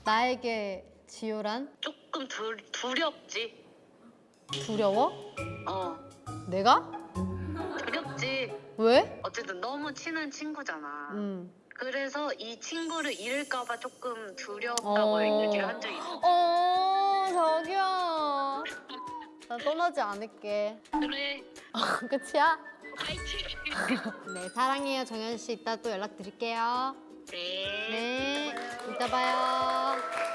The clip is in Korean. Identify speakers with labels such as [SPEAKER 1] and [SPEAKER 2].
[SPEAKER 1] 나에게 지효란?
[SPEAKER 2] 조금 두렵지.
[SPEAKER 1] 두려워?
[SPEAKER 2] 어,
[SPEAKER 1] 내가?
[SPEAKER 2] 두렵지.
[SPEAKER 1] 왜?
[SPEAKER 2] 어쨌든 너무 친한 친구잖아.
[SPEAKER 1] 응.
[SPEAKER 2] 그래서 이 친구를 잃을까봐 조금 두렵다고 얘기를 한 적이 있어.
[SPEAKER 1] 자기야. 나 떠나지 않을게.
[SPEAKER 2] 그래,
[SPEAKER 1] 끝이야?
[SPEAKER 2] 파이팅.
[SPEAKER 1] 네, 사랑해요, 정현 씨. 이따 또 연락드릴게요.
[SPEAKER 2] 네.
[SPEAKER 1] 네, 이따 봐요.